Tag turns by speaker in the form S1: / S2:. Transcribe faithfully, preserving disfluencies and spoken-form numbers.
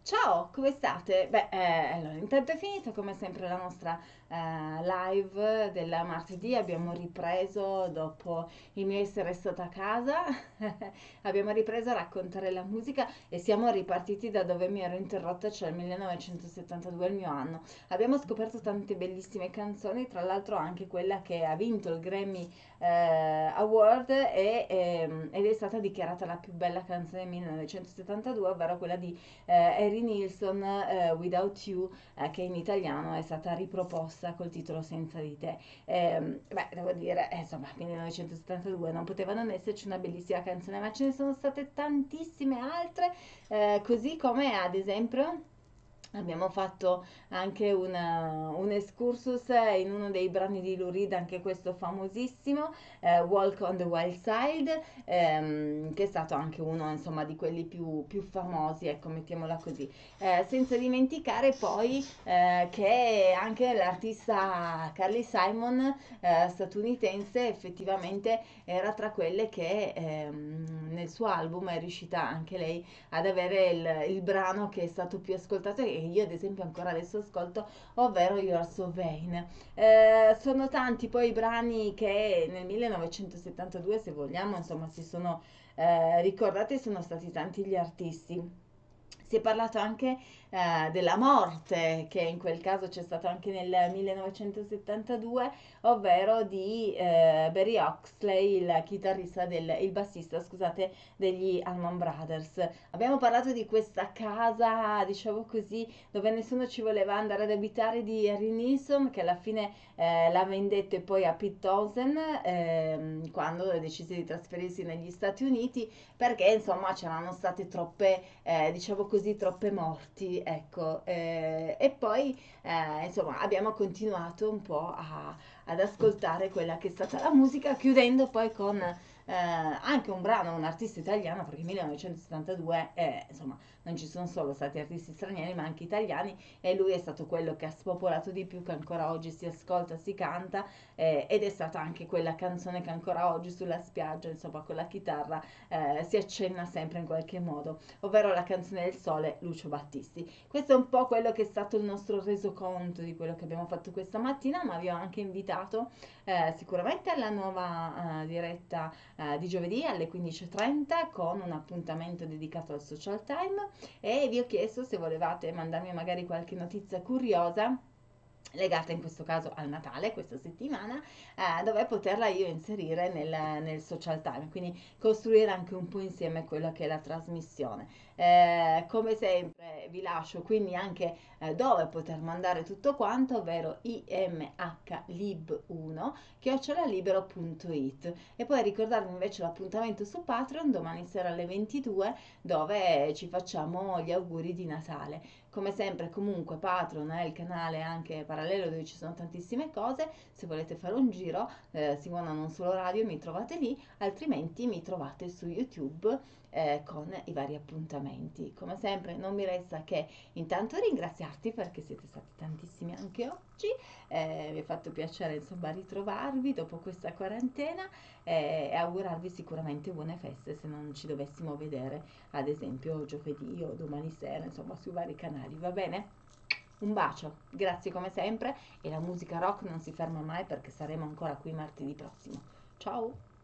S1: Ciao, come state? Beh, eh, allora, intanto è finita come sempre la nostra eh, live del martedì. Abbiamo ripreso dopo il mio essere stata a casa, abbiamo ripreso a raccontare la musica e siamo ripartiti da dove mi ero interrotta, cioè il millenovecentosettantadue, il mio anno. Abbiamo scoperto tante bellissime canzoni, tra l'altro anche quella che ha vinto il Grammy eh, Award e, ehm, ed è stata dichiarata la più bella canzone del millenovecentosettantadue, ovvero quella di eh, Harry Nilsson, eh, Without You, eh, che in italiano è stata riproposta col titolo Senza di te. Ehm, beh, devo dire, eh, insomma, millenovecentosettantadue non poteva non esserci una bellissima canzone, ma ce ne sono state tantissime altre, eh, così come ad esempio abbiamo fatto anche una- un excursus in uno dei brani di Lou Reed, anche questo famosissimo, eh, Walk on the Wild Side, ehm, che è stato anche uno, insomma, di quelli più, più famosi, ecco, mettiamola così. Eh, senza dimenticare poi eh, che anche l'artista Carly Simon, eh, statunitense, effettivamente era tra quelle che ehm, nel suo album è riuscita anche lei ad avere il, il brano che è stato più ascoltato e io ad esempio ancora adesso ascolto, ovvero You're So Vain. Eh, sono tanti poi i brani che nel millenovecentosettantadue, se vogliamo, insomma, si sono eh, ricordati, sono stati tanti gli artisti. Si è parlato anche eh, della morte, che in quel caso c'è stato anche nel millenovecentosettantadue, ovvero di eh, Barry Oxley, il chitarrista del, il bassista, scusate, degli Allman Brothers. Abbiamo parlato di questa casa, diciamo così, dove nessuno ci voleva andare ad abitare, di Harry Nilsson, che alla fine eh, la vendette poi a Pete Townsend ehm, quando decise di trasferirsi negli Stati Uniti, perché insomma c'erano state troppe, eh, diciamo così, troppe morti, ecco. Eh, e poi eh, insomma abbiamo continuato un po' a, ad ascoltare quella che è stata la musica, chiudendo poi con eh, anche un brano, un artista italiano, perché nel millenovecentosettantadue eh, insomma non ci sono solo stati artisti stranieri ma anche italiani, e lui è stato quello che ha spopolato di più, che ancora oggi si ascolta, si canta, eh, ed è stata anche quella canzone che ancora oggi sulla spiaggia, insomma, con la chitarra eh, si accenna sempre in qualche modo, ovvero la canzone del sole, Lucio Battisti. Questo è un po' quello che è stato il nostro resoconto di quello che abbiamo fatto questa mattina, ma vi ho anche invitato eh, sicuramente alla nuova eh, diretta eh, di giovedì alle quindici e trenta con un appuntamento dedicato al social time, e vi ho chiesto se volevate mandarmi magari qualche notizia curiosa legata in questo caso al Natale questa settimana, eh, dove poterla io inserire nel, nel social time, quindi costruire anche un po' insieme quella che è la trasmissione. Eh, come sempre vi lascio quindi anche eh, dove poter mandare tutto quanto, ovvero imhlib uno chiocciolalibero punto it, e poi ricordarvi invece l'appuntamento su Patreon domani sera alle ventidue, dove ci facciamo gli auguri di Natale. Come sempre, comunque, Patreon è il canale anche parallelo dove ci sono tantissime cose. Se volete fare un giro, eh, Simona Non Solo Radio, mi trovate lì, altrimenti mi trovate su YouTube eh, con i vari appuntamenti. Come sempre, non mi resta che intanto ringraziarti perché siete stati tantissimi anche oggi. Eh, mi ha fatto piacere insomma ritrovarvi dopo questa quarantena, eh, e augurarvi sicuramente buone feste se non ci dovessimo vedere, ad esempio giovedì o domani sera, insomma sui vari canali, va bene? Un bacio, grazie come sempre, e la musica rock non si ferma mai perché saremo ancora qui martedì prossimo. Ciao!